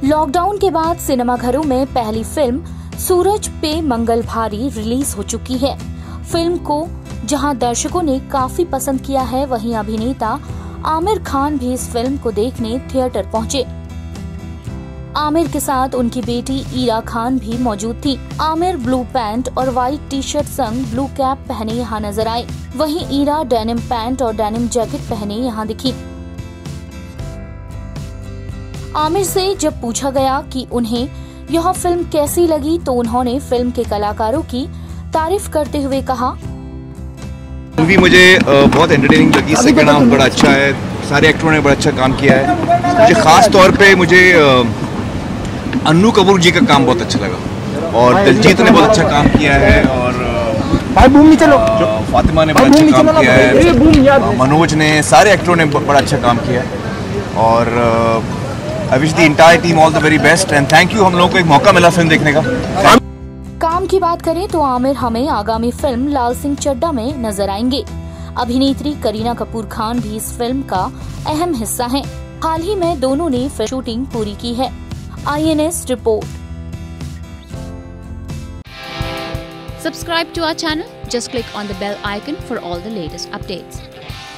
Lockdown के बाद सिनेमाघरों में पहली फिल्म सूरज पे मंगल भारी रिलीज हो चुकी है। फिल्म को जहां दर्शकों ने काफी पसंद किया है, वहीं अभिनेता आमिर खान भी इस फिल्म को देखने थिएटर पहुंचे। आमिर के साथ उनकी बेटी ईरा खान भी मौजूद थी। आमिर ब्लू पैंट और व्हाइट टी शर्ट संग ब्लू कैप पहने यहाँ नजर आए, वहीं ईरा डेनिम पैंट और डेनिम जैकेट पहने यहाँ दिखी। आमिर से जब पूछा गया कि उन्हें यह फिल्म कैसी लगी, तो उन्होंने फिल्म के कलाकारों की तारीफ करते हुए कहा, मूवी मुझे बहुत एंटरटेनिंग लगी। सेकंड हाफ बड़ा अच्छा है, सारे एक्टरों ने बड़ा अच्छा काम किया है। मुझे खास तौर पे अन्नू कपूर जी का काम बहुत अच्छा लगा और दिलजीत ने बहुत अच्छा काम किया है और फातिमा ने बड़ा अच्छा काम किया है, मनोज ने, सारे एक्टरों ने बड़ा अच्छा काम किया है और I wish the entire team all the very best and thank you. हम लोगों को एक मौका मिला फिल्म देखने का। काम की बात करें तो आमिर हमें आगामी फिल्म लाल सिंह चड्ढा में नजर आएंगे। अभिनेत्री करीना कपूर खान भी इस फिल्म का अहम हिस्सा हैं। हाल ही में दोनों ने शूटिंग पूरी की है। INS report. Subscribe to our channel. Just click on the bell icon for all the latest updates.